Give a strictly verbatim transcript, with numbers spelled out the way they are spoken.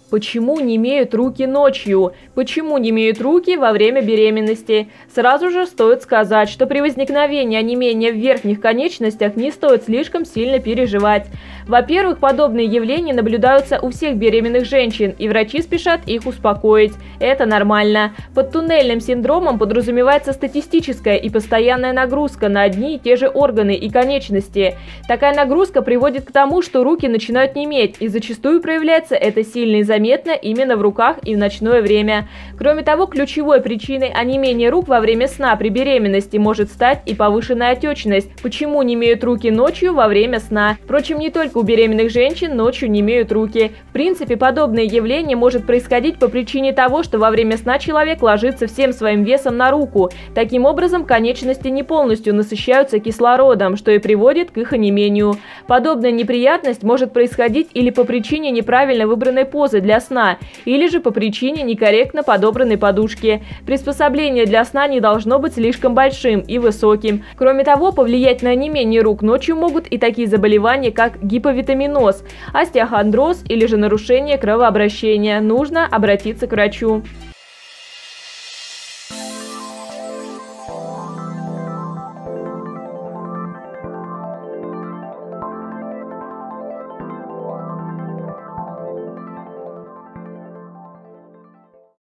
Почему немеют руки ночью? Почему немеют руки во время беременности? Сразу же стоит сказать, что при возникновении онемения в верхних конечностях не стоит слишком сильно переживать. Во-первых, подобные явления наблюдаются у всех беременных женщин, и врачи спешат их успокоить. Это нормально. Под туннельным синдромом подразумевается статистическая и постоянная нагрузка на одни и те же органы и конечности. Такая нагрузка приводит к тому, что руки начинают неметь, и зачастую проявляется это сильно и заметно именно в руках и в ночное время. Кроме того, ключевой причиной онемения рук во время сна при беременности может стать и повышенная отечность. Почему немеют руки ночью во время сна? Впрочем, не только у беременных женщин ночью немеют руки. В принципе, подобное явление может происходить по причине того, что во время сна человек ложится всем своим весом на руку. Таким образом, конечности не полностью насыщаются кислородом, что и приводит к их онемению. Подобная неприятность может происходить или по причине неправильно выбранной позы для сна, или же по причине некорректно подобранной подушки. Приспособление для сна не должно быть слишком большим и высоким. Кроме того, повлиять на онемение рук ночью могут и такие заболевания, как гиповитаминоз, остеохондроз или же нарушение кровообращения. Нужно обратиться к врачу.